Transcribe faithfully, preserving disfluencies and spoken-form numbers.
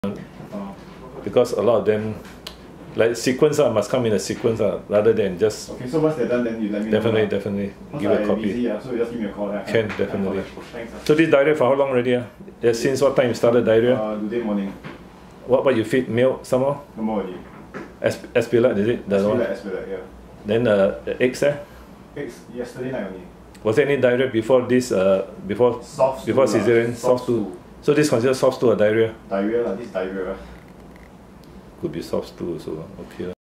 Because a lot of them, like sequence uh, must come in a sequence uh, rather than just. Okay, so once they're done, then you let me definitely, know. Definitely, definitely. Give a copy. Busy, uh, so you just give me a call. Then can, can definitely. Thanks, uh. So this diarrhea for how long already? Uh? Yeah, since what time you started diarrhea? Uh, today morning. What about you feed milk some more? No more already. Aspirate, is it? The Aspirate, aspirate, yeah. Then uh, the eggs eh? Eggs, yesterday night only. Was there any diarrhea before this, uh, before soft before stool, caesarean? Soft, soft stool. stool. So this considered soft stool or diarrhea? Diarrhea, lah. This diarrhea. Could be soft stool also. Okay.